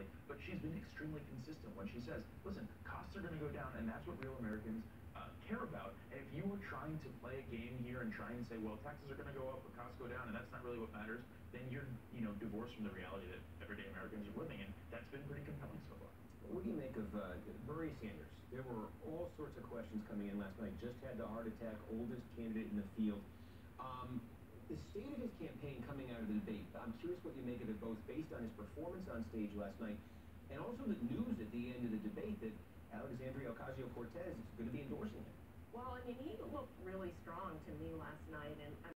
lately, but she's been extremely consistent when she says, listen, costs are going to go down, and that's what real Americans care about. And if you were trying to play a game here and try and say, well, taxes are going to go up, but costs go down, and that's not really what matters, then you're, divorced from the reality that everyday Americans are living in. That's been pretty compelling so far. What do you make of Bernie Sanders? There were all sorts of questions coming in last night. Just had the heart attack, oldest candidate in the field. The state of his campaign coming out of the debate, I'm curious what you make of it, both based on his performance on stage last night and also the news at the end of the debate that Alexandria Ocasio-Cortez is going to be endorsing him. Well, I mean, he looked really strong to me last night, and